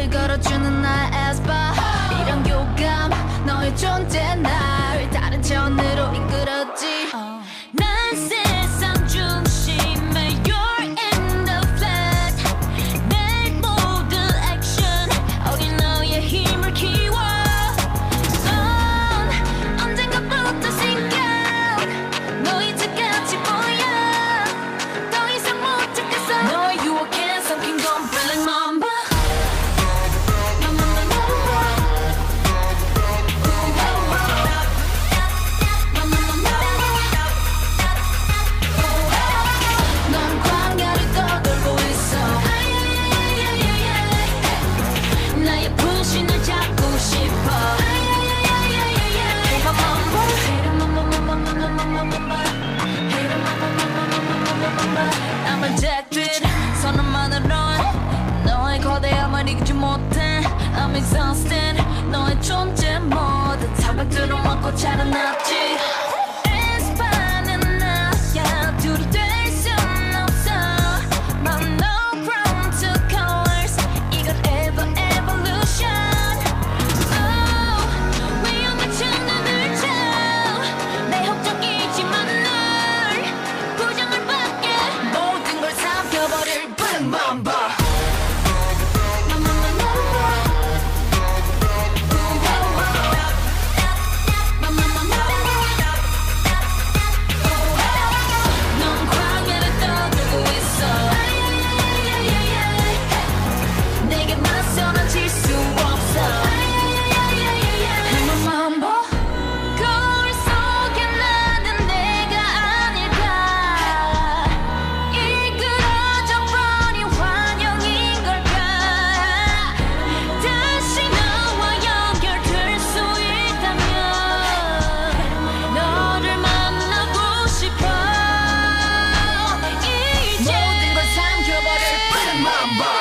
길을 걸어주는 나의 aespa. 이런 교감 너의 존재 날 다른 차원으로 이끌었지. 난 세상 중심에 you're in the flat. 내 모든 액션 어린 너의 힘을 키워. 넌 언젠가부터 sink out. 너 이제까지 뭐야 더 이상 못 찾겠어. 너의 유혹에 삼킨 건 feel like mamba. 넌 광야를 떠돌고 있어. 나의 분신을 잡고 싶어. I'm addicted. 선언만으론 너의 거대함을 이기지 못해. I'm exhausted. 너의 존재 모두 타박들어 먹고 자라났지. aespa는 나야 둘이 될 순 없어. But no chrome to colors. 이건 ever evolution. Oh, 위험한 장난을 쳐. 내 협정이지만 널 부정을 받게. 모든 걸 삼켜버릴 black mamba. 넌 광야를 떠들고 있어. 내게 맞서는 질 수 없어. I'm a mamba. 거울 속에 나는 내가 아닐까. 이끌어져 버린 환영인 걸까. 다시 너와 연결될 수 있다면 너를 만나고 싶어. 이제 모든 걸 삼켜버릴 black mamba.